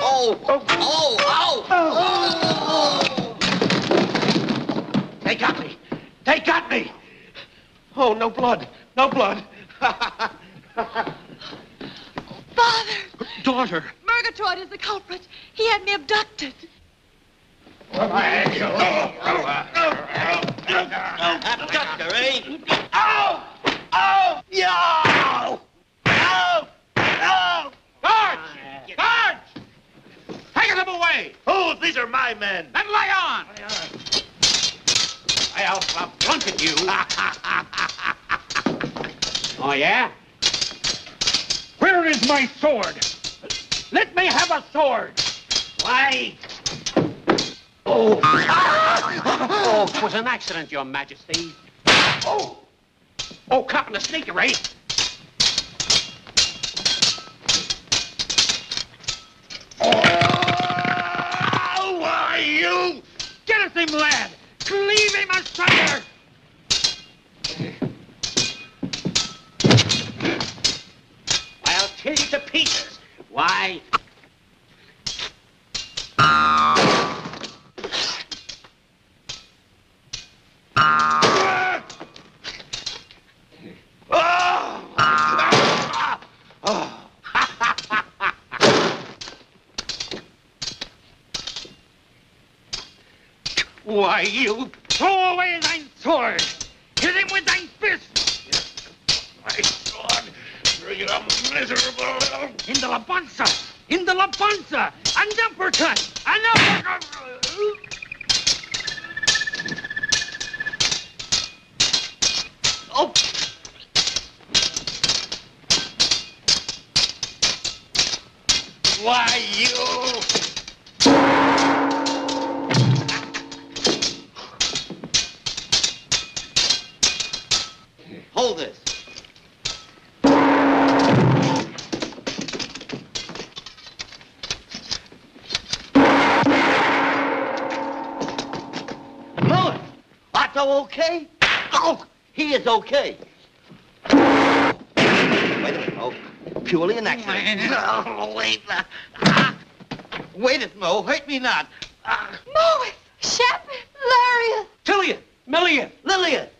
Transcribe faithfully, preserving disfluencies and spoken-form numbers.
Oh! Oh! Oh! Oh! They got me! They got me! Oh, no blood! No blood! Father! Daughter! Murgatroyd is the culprit. He had me abducted. Abductor, eh? Oh! Oh! No! No! No! Guards! Guards! Take them away! Fools, these are my men. Then lay on! I'll flunk you. Oh, yeah? Where is my sword? Let me have a sword. Why? Oh. Oh, 'twas an accident, Your Majesty. Oh. Oh, cop and a sneaker, eh? Oh, why, you? Get at him, lad. Cleave him asunder. I'll tear you to pieces. Why? Why, you throw away thine sword. Hit him with thine fist. My sword, you miserable. In the labanza, in the labanza, an uppercut, an uppercut. Oh. Why, you. Hold this. Mullen, Otto okay? Oh, he is okay. Wait a minute, Mo. Purely an accident. Oh, wait. Uh, wait it, Mo. Hurt me not. Uh, Moe! Shep! Lariat! Tillian! Millian! Lillian!